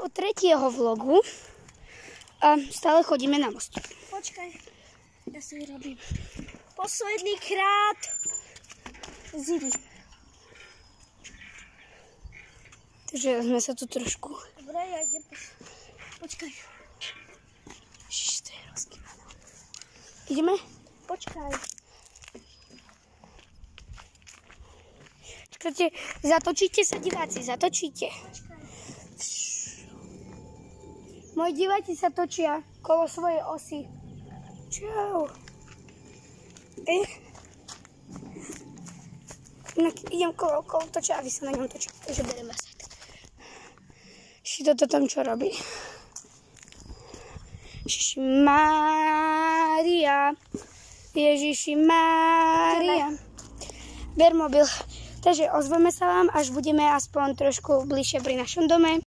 toho 3. vlogu a stále chodíme na most. Počkaj, ja si urobím posledný krát zidi. Takže sme sa tu trošku... Dobre, ja idem. Počkaj. Ježiš, to je rozkývané. Ideme? Počkaj. Počkajte, zatočíte sa, diváci, zatočíte. Počkaj. Moji diváci sa točia kolo svojej osy. Čau. Inak idem kolo točia a vy sa na ňom točíte, takže bereme sa. Ešte toto tam čo robí. Ježiši Mária. Ježiši Mária. Ber mobil. Takže ozveme sa vám, až budeme aspoň trošku bližšie pri našom dome.